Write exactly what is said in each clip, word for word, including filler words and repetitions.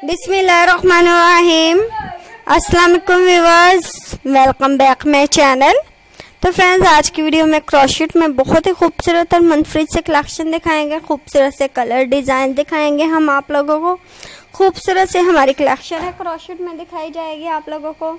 बिस्मिल्लाहिर्रहमानिर्रहीम। अस्सलाम वालेकुम viewers, welcome back my channel. तो फ्रेंड्स, आज की वीडियो में क्रोशेट में बहुत ही खूबसूरत और मुनफरिद से कलेक्शन दिखाएंगे, खूबसूरत से कलर डिज़ाइन दिखाएंगे हम आप लोगों को। खूबसूरत से हमारी कलेक्शन है क्रोशेट में दिखाई जाएगी आप लोगों को,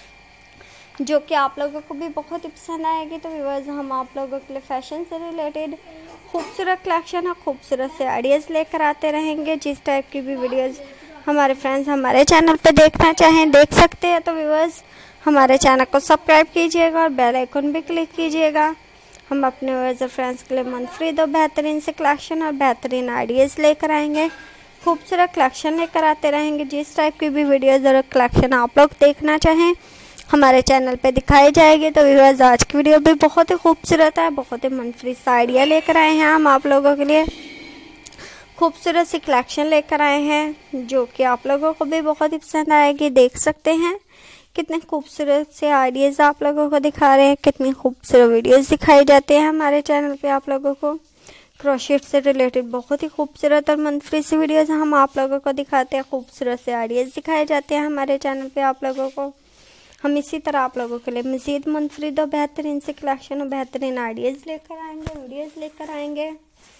जो कि आप लोगों को भी बहुत ही पसंद आएगी। तो व्यूअर्स, हम आप लोगों के लिए फैशन से रिलेटेड खूबसूरत कलेक्शन और खूबसूरत से आइडियाज़ लेकर आते रहेंगे। जिस टाइप की भी वीडियोज़ हमारे फ्रेंड्स हमारे चैनल पर देखना चाहें देख सकते हैं। तो व्यूअर्स, हमारे चैनल को सब्सक्राइब कीजिएगा और बेल आइकन भी क्लिक कीजिएगा। हम अपने व्यूअर्स और फ्रेंड्स के लिए मुनफरिद और बेहतरीन से कलेक्शन और बेहतरीन आइडियाज़ लेकर आएंगे, खूबसूरत कलेक्शन लेकर आते रहेंगे। जिस टाइप की भी वीडियोज़ और कलेक्शन आप लोग देखना चाहें हमारे चैनल पे दिखाई जाएगी। तो व्यूअर्स, आज की वीडियो भी बहुत ही खूबसूरत है, बहुत ही मुनफरिद सा आइडिया लेकर आए हैं हम आप लोगों के लिए। खूबसूरत सी कलेक्शन लेकर आए हैं जो कि आप लोगों को भी बहुत ही पसंद आएगी। देख सकते हैं कितने खूबसूरत से आइडियाज़ आप लोगों को दिखा रहे हैं, कितनी खूबसूरत वीडियोस दिखाई जाती हैं हमारे चैनल पे आप लोगों को। क्रोशेट से रिलेटेड बहुत ही खूबसूरत और मुनफरिद सी वीडियोस हम आप लोगों को दिखाते हैं, खूबसूरत से आइडियाज़ दिखाए जाते हैं हमारे चैनल पर आप लोगों को। हम इसी तरह आप लोगों के लिए मज़ीद मुनफरिद और बेहतरीन से कलेक्शन और बेहतरीन आइडियाज़ लेकर आएंगे, वीडियोज़ लेकर आएंगे।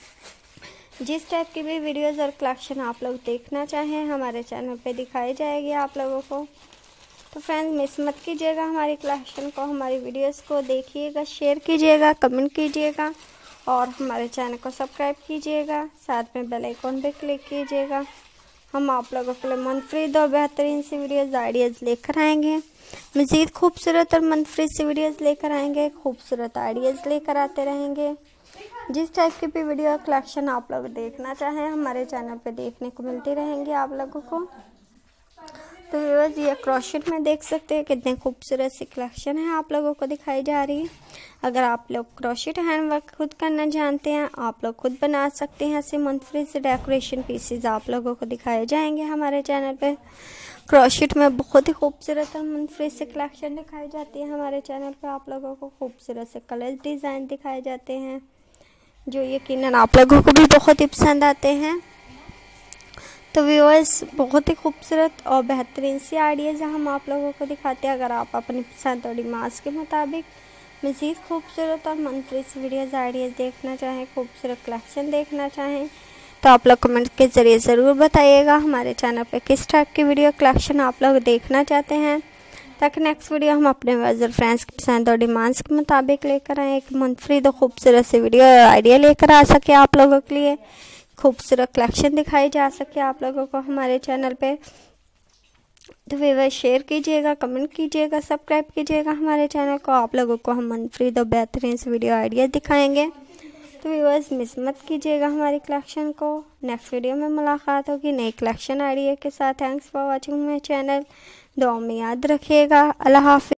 जिस टाइप की भी वीडियोस और कलेक्शन आप लोग देखना चाहें हमारे चैनल पे दिखाई जाएगी आप लोगों को। तो फ्रेंड्स, मिस मत कीजिएगा हमारी कलेक्शन को, हमारी वीडियोस को देखिएगा, शेयर कीजिएगा, कमेंट कीजिएगा और हमारे चैनल को सब्सक्राइब कीजिएगा। साथ में बेल आइकन पे क्लिक कीजिएगा। हम आप लोगों के लिए मुनफरिद और बेहतरीन सी वीडियोज़ आइडियाज़ लेकर आएंगे, मज़ीद खूबसूरत और मुनफरिद सी वीडियोज़ लेकर आएंगे, खूबसूरत आइडियाज़ लेकर आते रहेंगे। जिस टाइप की भी वीडियो कलेक्शन आप लोग देखना चाहें हमारे चैनल पे देखने को मिलती रहेंगी आप लोगों को। तो व्यूअर्स, ये क्रोशेट में देख सकते हैं कितने खूबसूरत सी कलेक्शन है आप लोगों को दिखाई जा रही है। अगर आप लोग क्रोशेट हैंड वर्क खुद करना जानते हैं, आप लोग खुद बना सकते हैं। ऐसे मुनफरिद से डेकोरेशन पीसेज आप लोगों को दिखाए जाएंगे हमारे चैनल पे। क्रोशेट में बहुत ही खूबसूरत और मुनफरिद से कलेक्शन दिखाई जाती है हमारे चैनल पे आप लोगों को। खूबसूरत से कलर डिज़ाइन दिखाए जाते हैं जो यकीनन आप लोगों को भी बहुत ही पसंद आते हैं। तो व्यूअर्स, बहुत ही खूबसूरत और बेहतरीन सी आइडियाज़ हम आप लोगों को दिखाते हैं। अगर आप अपनी पसंद और डिमांड्स के मुताबिक मज़ीद खूबसूरत और मुनफरिद सी वीडियोज़ आइडियाज़ देखना चाहें, खूबसूरत कलेक्शन देखना चाहें, तो आप लोग कमेंट के ज़रिए ज़रूर बताइएगा हमारे चैनल पे किस टाइप की वीडियो कलेक्शन आप लोग देखना चाहते हैं, ताकि नेक्स्ट वीडियो हम अपने व्यूअर्स और फ्रेंड्स की पसंद और डिमांड्स के मुताबिक लेकर आएँ, एक मुनफरिद और खूबसूरत से वीडियो आइडिया लेकर आ सके आप लोगों के लिए, खूबसूरत कलेक्शन दिखाई जा सके आप लोगों को हमारे चैनल पे। तो व्यूअर्स, शेयर कीजिएगा, कमेंट कीजिएगा, सब्सक्राइब कीजिएगा हमारे चैनल को। आप लोगों को हम मुनफरिद और बेहतरीन से वीडियो आइडिया दिखाएंगे। तो व्यूअर्स, मिस मत कीजिएगा हमारी कलेक्शन को। नेक्स्ट वीडियो में मुलाकात होगी नई कलेक्शन आइडिया के साथ। Thanks for watching my channel. दुआ में याद रखिएगा। अल्लाह हाफ़िज़।